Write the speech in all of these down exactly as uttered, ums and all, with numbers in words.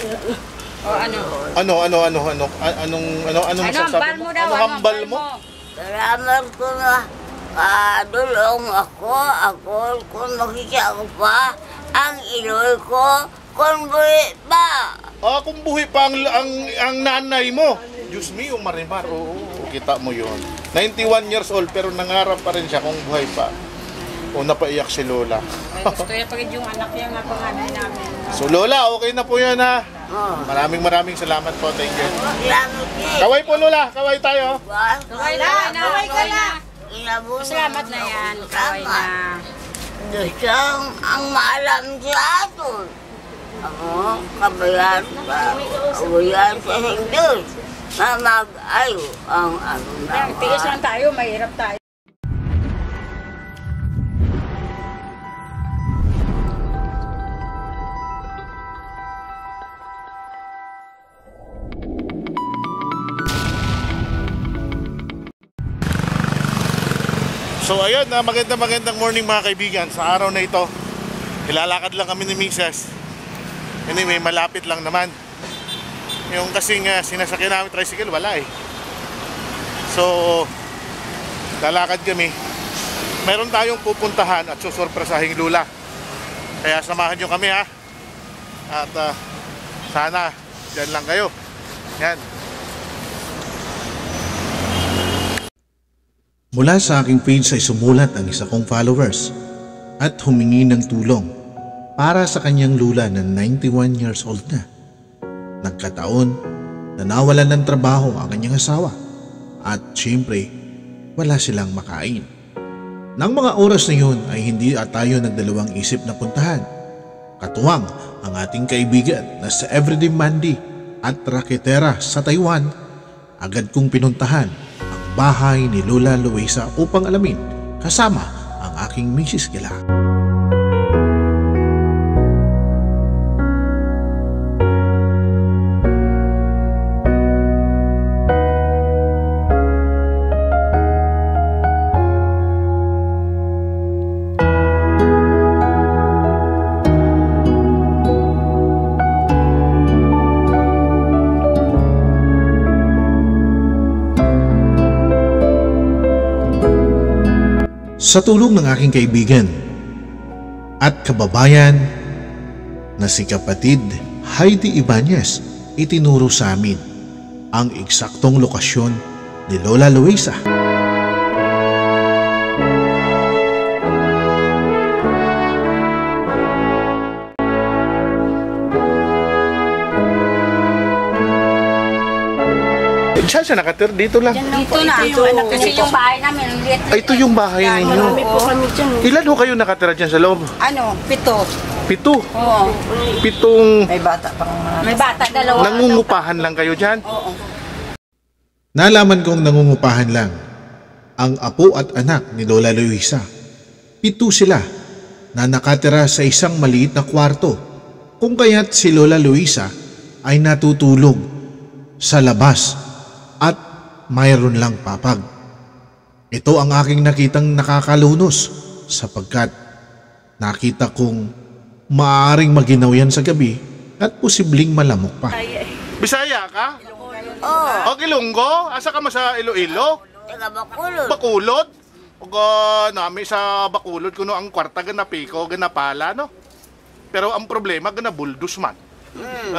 O ano? Ano, ano, ano, ano, a- anong, ano, anong Ano, masasabi hambal mo? mo daw, Ano hambal mo? Salamat ko na kadulong ako. Ako kung makikita ko pa ang iloy ko kung buhay pa. Ah, kung buhay pa ang, ang, ang nanay mo. Diyos me, yung Marimar. Oo, kita mo yun. ninety-one years old pero nangarap pa rin siya kung buhay pa. O napaiyak si Lola. Gusto niya pagid yung anak niya nga panganay namin. So Lola, okay na po yun ha. Oh. Maraming maraming salamat po. Thank you. Salamat eh. Kaway po Lola, kaway tayo. Kaway na, kaway ka na. Inabot Salamat na yan, kaway na. Gusto ang maalam sa atin. Ako, kabayan sa kabayan sa hindi. Na mag-ayo ang ano na. Tiis lang tayo, mahirap tayo. So ayun, na magandang magandang morning mga kaibigan. Sa araw na ito, ilalakad lang kami ni Missus. Anyway, malapit lang naman. Yung kasing uh, sinasakyan namin tricycle, wala eh. So, lalakad kami. Meron tayong pupuntahan at susurpresahing Lula. Kaya samahan nyo kami ha. At uh, sana, dyan lang kayo. Yan. Mula sa aking page ay sumulat ang isa kong followers at humingi ng tulong para sa kanyang lula na ninety-one years old na. Nagkataon na nawalan ng trabaho ang kanyang asawa at syempre wala silang makain. Nang mga oras na yun ay hindi at tayo nagdalawang isip na puntahan. Katuwang ang ating kaibigan na sa Everyday Mandy at Raketera sa Taiwan, agad kong pinuntahan bahay ni Lola Luisa upang alamin kasama ang aking Missus Gila. Sa tulong ng aking kaibigan at kababayan na si kapatid Heidi Ibanez, itinuro sa amin ang eksaktong lokasyon ni Lola Luisa. Saan siya nakatir? Dito lang. Dito na. Ito yung, kasi yung bahay namin. Ang liit. Ay, ito yung bahay ninyo. Marami po kami dyan. Ilan ho kayo nakatira dyan sa loob? Ano? Pito. Pito. Oo. Pitong May bata pang mga... May bata, dalawa. nangungupahan lang kayo dyan? Oo. Nalaman kong nangungupahan lang ang apo at anak ni Lola Luisa. Pito sila na nakatira sa isang maliit na kwarto, kung kaya't si Lola Luisa ay natutulog sa labas at mayroon lang papag. Ito ang aking nakitang nakakalunos sapagkat nakita kong maaaring maginaw yan sa gabi at posibleng malamok pa. Bisaya ka? Oh, O Ilonggo? Asa ka mo sa Iloilo? taga Bacolod. Bakulod? O ga, nami sa Bakulod kuno ang kwarta gana piko, gana pala, no? Pero ang problema gana buldos man. Hmm.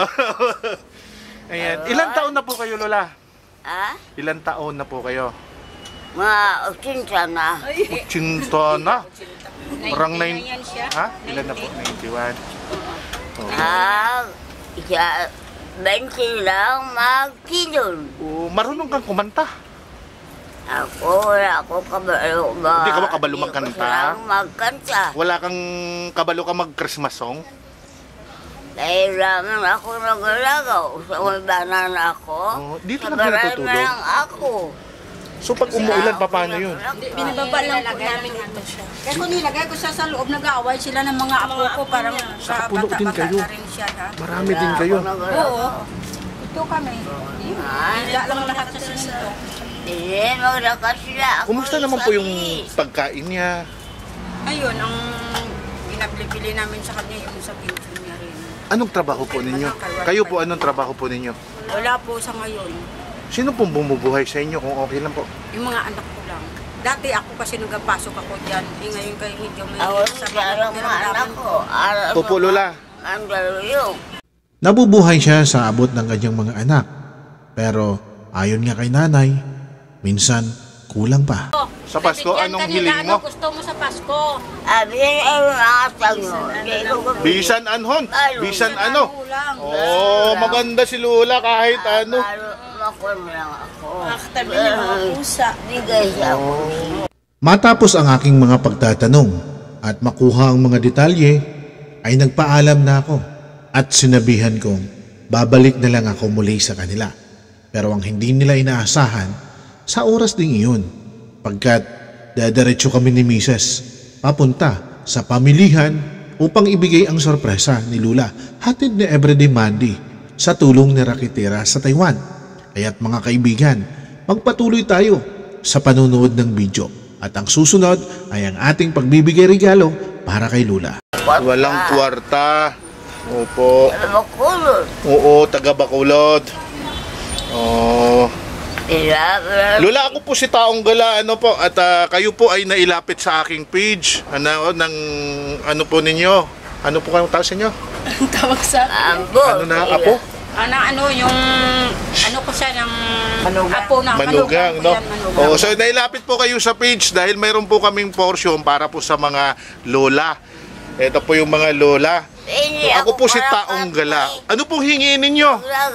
Ayan. Ilan taon na po kayo, Lola? Ha? Ilan taon na po kayo? Mga osinsa na. Cinta na. Parang nine... yan siya. Ha? Ilan na po? ninety-one. Oh. Ah, isa, bensi lang magkidon. Oh, marunong kang kumanta. Ako, wala ako kabalo ba? Hindi ka ba kabalo magkanta? Hindi ko lang magkanta. Wala kang kabalo ka mag-Christmas song? Dahil naman ako nagalagaw. Sa ulbanan ako. Oh, dito lang Kabaran kayo natutulog? na lang ako. So pag umuulan, pa paano yun? Binababa lang po namin ito siya. Kaya kung nilagay ko siya sa loob, nag-aaway sila ng mga apo ko. Parang sa puno din bata-bata kayo. na rin siya. Ha? Marami din kayo. Oo. Ito kami. Hila lang lahat sa sininto. Hindi, maglakas sila. Ako Kumusta naman po yung sabi. pagkain niya? Ayun, ang pinabili namin sa kanya yung sa pension niya rin. Anong trabaho po ninyo? Kayo po, anong trabaho po ninyo? Wala po sa ngayon. Sino pong bumubuhay sa inyo kung okay lang po? Yung mga anak ko lang. Dati ako kasi nagpasok ako dyan. Eh ngayon kayo medyo may Ako sa sa alam mo anak ko. Alam Opo, Lola. Ang daluyong. Nabubuhay siya sa abot ng kanyang mga anak. Pero ayon nga kay nanay, minsan kulang pa. Sa Pasko, Bibigyan anong ka nila, hiling mo? Ano gusto mo sa Pasko? Abi, ay nakasang mo. Bisan anhon? Bisan ano? Ulang. Oh, maganda si Lola kahit ano. Makon lang ako. Nakatabi niya mga pusa. Bigay siya ako. Matapos ang aking mga pagtatanong at makuha ang mga detalye, ay nagpaalam na ako at sinabihan kong babalik na lang ako muli sa kanila. Pero ang hindi nila inaasahan, sa oras ding iyon, pagkat dadiretso kami ni Mises papunta sa pamilihan upang ibigay ang sorpresa ni Lula hatid ni Everyday Mandy sa tulong ni Rakitira sa Taiwan. Kaya't mga kaibigan, magpatuloy tayo sa panunood ng video at ang susunod ay ang ating pagbibigay regalo para kay Lula. Walang kwarta. Opo. Makulot. Oo, taga Bacolod. Oh. Ilaga. Lola, ako po si Taong Gala, ano po, at ah, kayo po ay nailapit sa aking page. Ano, ng, ano po ninyo? Ano po kayong taas ninyo? Tawag sa Ambo. Ano na, apo? ano, ano, yung, ano ko siya ng apo na Manugang, ko no? yan, manugang. Oo, so nailapit po kayo sa page dahil mayroon po kaming portion para po sa mga lola. Ito po yung mga lola. Hindi Ako po si Taong Gala. Ano pong hingiin ninyo?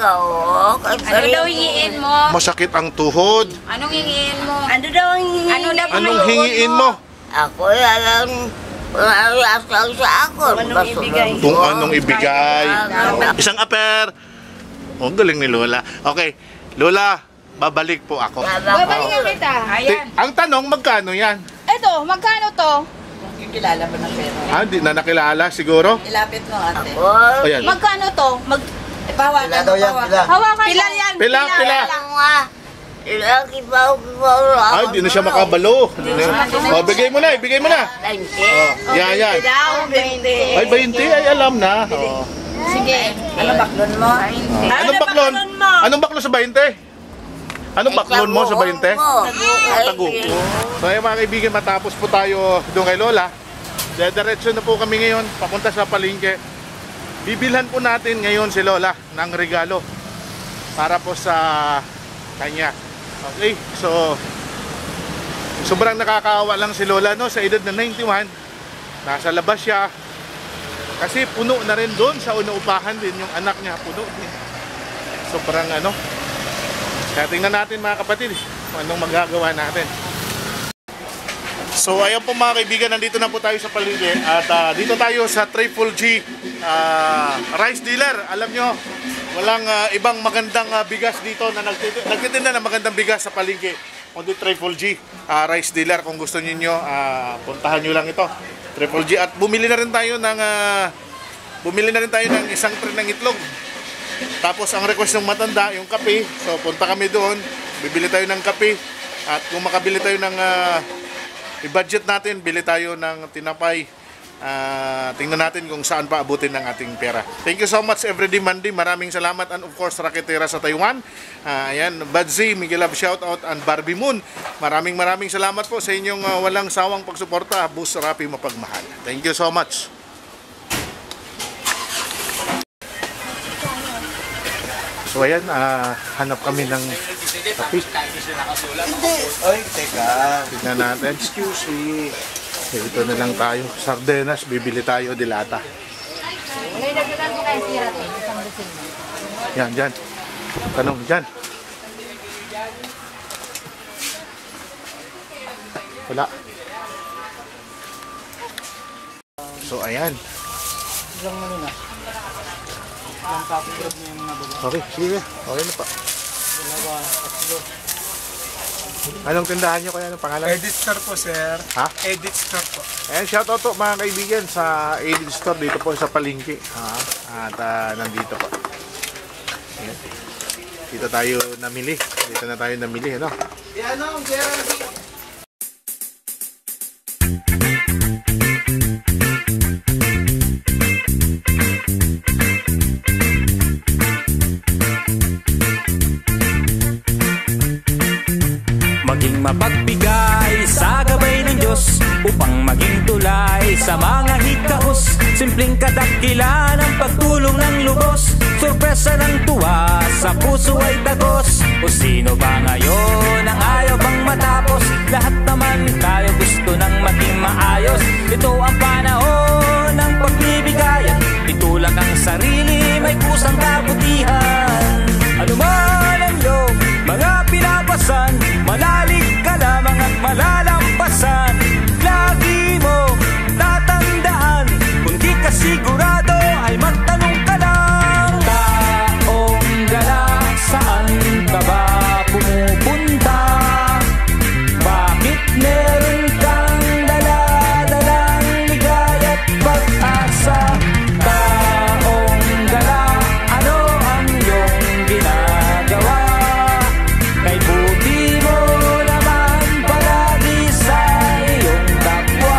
Ano daw hingiin mo? Masakit ang tuhod. Anong hingiin mo? Ano daw ang Ano daw Anong hingiin hingiin mo? Ako lang asang sa ako. Anong ibigay? Kung anong ibigay. Isang aper. Oh, galing ni Lola. Okay, Lola, babalik po ako. Babalikan kita. Ayan. Ang tanong, magkano yan? Eto, magkano to? Kilala mo ng pera. Ah, di na nakilala siguro? Ilapit mo ate. Ayan. Magkano to? Mag Ipawakan mo, pawakan. hawakan pila yan. Pila, pila. Lang nga. Ilang kibaw, kibaw lang. Ay, di na siya makabalo. Di na- Oh, bigay mo na, ibigay mo na. Tangke. Oh, yan, yan. Daw, twenty. Ay, twenty, ay alam na. Oh. Sige. Ano baklon mo? Anong baklon? Anong baklon sa twenty? Anong baklon mo sa twenty? Tagupo. So ayun mga kaibigan, matapos po tayo doon kay Lola. Diretso na po kami ngayon, papunta sa palengke. Bibilhan po natin ngayon si Lola ng regalo para po sa kanya. Okay, so sobrang nakakaawa lang si Lola, no, sa edad na ninety-one. Nasa labas siya. Kasi puno na rin doon sa unaupahan din yung anak niya, puno din. Sobrang ano. Kaya tingnan natin mga kapatid kung anong magagawa natin. So ayun po mga kaibigan, nandito na po tayo sa palengke at uh, dito tayo sa Triple G uh, rice dealer. Alam nyo, walang uh, ibang magandang uh, bigas dito na nagtitinda, nagtitinda ng magandang bigas sa palengke. Kundi Triple G uh, rice dealer. Kung gusto niyo uh, puntahan nyo lang ito. Triple G. At bumili na rin tayo ng uh, bumili na rin tayo ng isang tray ng itlog. Tapos ang request ng matanda, yung kape. So punta kami doon, bibili tayo ng kape. At kung makabili tayo ng uh, i-budget natin, bili tayo ng tinapay. Uh, tingnan natin kung saan pa abutin ng ating pera. Thank you so much Everyday Mandy. Maraming salamat, and of course Rakitira sa Taiwan. Uh, ayan, Badzi, Miguel Love shoutout, and Barbie Moon. Maraming maraming salamat po sa inyong uh, walang sawang pagsuporta. Bus Rapi mapagmahal. Thank you so much. So ayan, uh, hanap kami ng kape. Oy, teka. Tignan natin. Excuse me. Okay, ito na lang tayo. Sardenas, bibili tayo dilata. Yan, dyan. Tanong, dyan. Wala. So, ayan. Okay, sige. Okay na pa. Anong tindahan nyo kaya? Anong pangalan? Edit Store po, sir. Ha? Edit Store po. Ayan, shoutout po mga kaibigan sa Edit Store dito po sa Palengke. Ha? At uh, nandito po. Ayan. Dito tayo namili. Dito na tayo namili, ano? Yan o, Jeremy. sa mga hikahos, simpleng kadakila ng pagtulong ng lubos, sorpresa ng tuwa, sa puso ay tagos. O sino ba ngayon ang ayaw bang matapos? Lahat naman tayo gusto nang maging maayos. Ito ang panahon ng pagbibigayan, itulak ang sarili, may kusang kabutihan. Ano man ang iyong mga pinapasan, malalig ka lamang at malalampasan. Lagi mo tatandaan, kung di ka sigurado ay magtanong ka lang. Taong gala, saan ka ba pumupunta? Bakit meron kang dala-dalang ligaya at pag-asa? Taong gala, ano ang iyong ginagawa? Kay buti mo naman palagi sa iyong kapwa.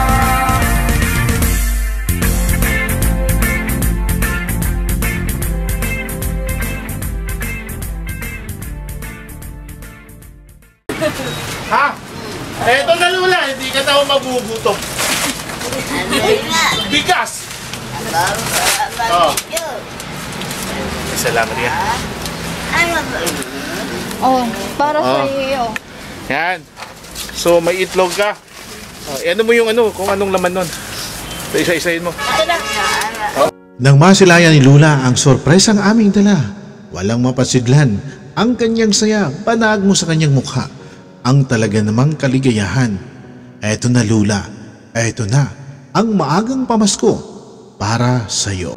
Ha? Eto na Lola, hindi ka daw magugutom. Ano nga? Bigas! Bago ka Oh. mag-ito. Salamat yan. Ano ba? Oh, para Oh. sa iyo. Yan. So may itlog ka. Oh, ano mo yung ano, kung anong laman nun. So, isa-isahin mo. Nang masilayan ni Lula ang sorpresang aming dala, walang mapasidlan ang kanyang saya, panag mo sa kanyang mukha ang talaga namang kaligayahan. Eto na Lula, eto na ang maagang pamasko para sa iyo.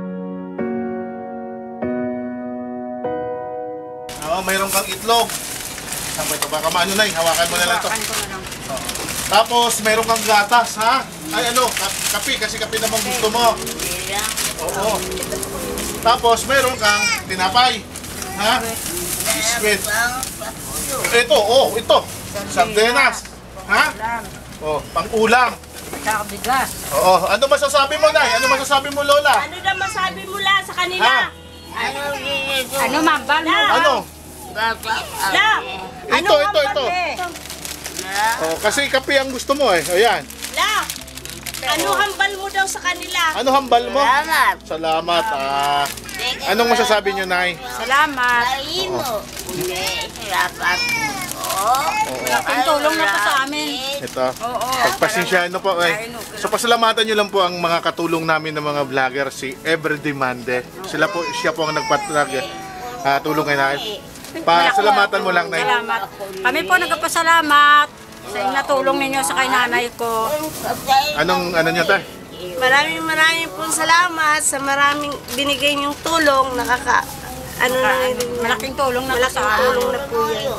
Oo, mayroon kang itlog. Saan ba ito? Baka maano na, hawakan mo na lang ito. Hawakan ko na lang. Tapos mayroon kang gatas, ha? Ay ano, ka- kape, kasi kape naman gusto mo. Oo. Tapos mayroon kang tinapay. Ha? Biscuit. Ito, oh, ito. Sardenas. Ha? Oh, pang-ulam. Saka bigas. Oo. Ano masasabi mo, Nay? Ano masasabi mo, Lola? Ano na masabi mo lang sa kanila? Ha? Ano dito? Ano mambal mo? Ano? Baba. La! Ito, ito, ito. Oh, kasi kape ang gusto mo eh. O yan. La! Ano hambal mo daw sa kanila? Ano hambal mo? Salamat. Salamat. Ah, anong masasabi niyo, Nay? Salamat. Kain mo. Hindi. Salamat. Oo. Malaking tulong na po sa amin. Ito. Oo. Pagpasensyahan na po. Eh. So pasalamatan niyo lang po ang mga katulong namin ng mga vlogger, si Everyday Mande. Sila po, siya po ang nagpatlag. Uh, tulong kay Nay. Pasalamatan mo lang, Nay. Salamat. Kami po nagpapasalamat sa natulong ninyo sa kay nanay ko. Anong ano niyo, Tay? Maraming maraming pong salamat sa maraming binigay niyong tulong. Nakaka... Ano na ngayon? Malaking tulong na po Malaking sa tulong amin. na po yan.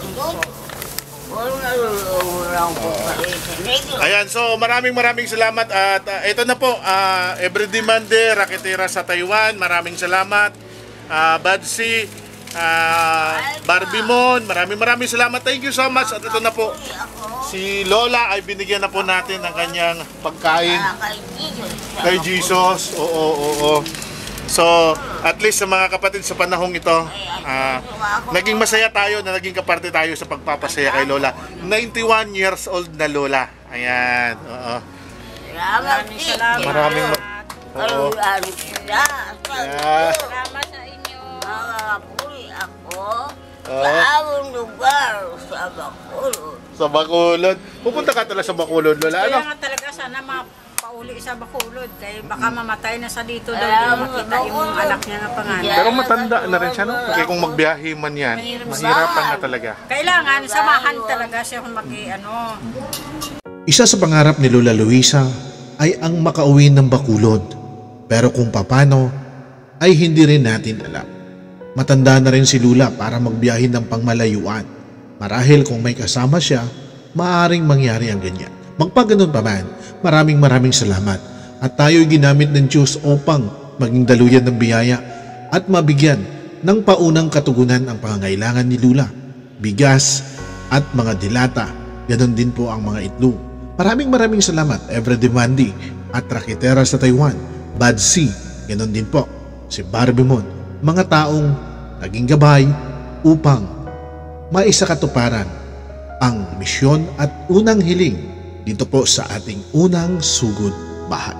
Ayan, so maraming maraming salamat at uh, ito na po, uh, Everyday Mande, Raketera sa Taiwan, maraming salamat. Uh, Badsi, uh, Barbie Mon, maraming maraming salamat. Thank you so much. At ito na po, si Lola ay binigyan na po natin ng kanyang pagkain kay Jesus. Oo, oo, oo. So, at least sa mga kapatid sa panahong ito, uh, naging masaya tayo na naging kaparte tayo sa pagpapasaya kay Lola. ninety-one years old na Lola. Ayan. Oo. Maraming salamat. Maraming ma- Oo. Maraming salamat. Yeah. Salamat sa inyo. Makakapuwi ako Oo. sa aming lugar sa Bacolod. Sa Bacolod. Pupunta ka talaga sa Bacolod, Lola. Ano? Kaya nga talaga sana mapauli sa Bacolod. Dahil baka mamatay na sa dito daw. Hindi makita yung anak niya nga pangalan. Pero matanda na rin siya, no? Kaya kung magbiyahe man yan, mahirapan na talaga. Kailangan samahan talaga siya kung mag ano. Isa sa pangarap ni Lola Luisa ay ang makauwi ng Bacolod. Pero kung papano ay hindi rin natin alam. Matanda na rin si Lola para magbiyahe ng pangmalayuan. Marahil kung may kasama siya, maaaring mangyari ang ganyan. Magpaganon pa man, maraming maraming salamat. At tayo'y ginamit ng Diyos upang maging daluyan ng biyaya at mabigyan ng paunang katugunan ang pangangailangan ni Lola. Bigas at mga dilata, ganon din po ang mga itlog. Maraming maraming salamat, Everyday Mandi at Raketera sa Taiwan, Bad C, ganon din po, si Barbie Mon, mga taong naging gabay upang maisakatuparan ang misyon at unang hiling dito po sa ating unang sugod bahay.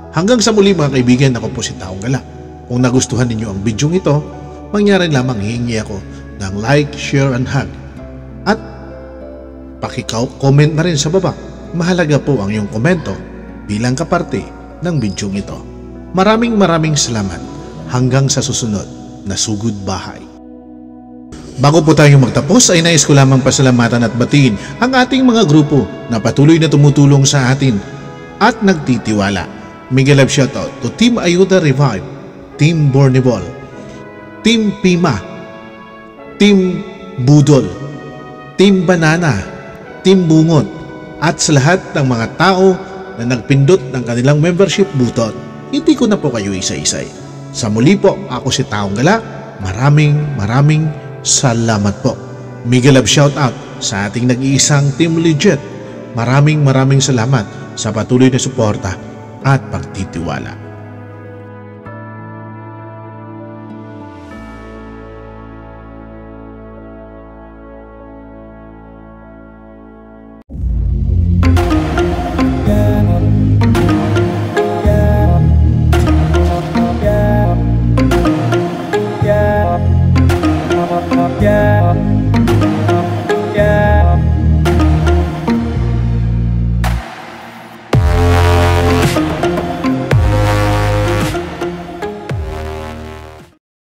Hanggang sa muli mga kaibigan, ako po si Taong Gala. Kung nagustuhan ninyo ang video ito, mangyari lamang hihingi ako ng like, share, and hug. At paki-comment na rin sa baba. Mahalaga po ang iyong komento bilang kaparte ng video ito. Maraming maraming salamat. Hanggang sa susunod na Sugod Bahay. Bago po tayo magtapos ay nais ko lamang pasalamatan at batiin ang ating mga grupo na patuloy na tumutulong sa atin at nagtitiwala. Mega love shoutout to Team Ayuda Revive, Team Bornibol, Team Pima, Team Budol, Team Banana, Team Bungot, at sa lahat ng mga tao na nagpindot ng kanilang membership button. Hindi ko na po kayo isa-isay. Sa muli po, ako si Taong Gala. Maraming maraming salamat po. Mega love shoutout sa ating nag-iisang Team Legit. Maraming maraming salamat sa patuloy na suporta at pagtitiwala.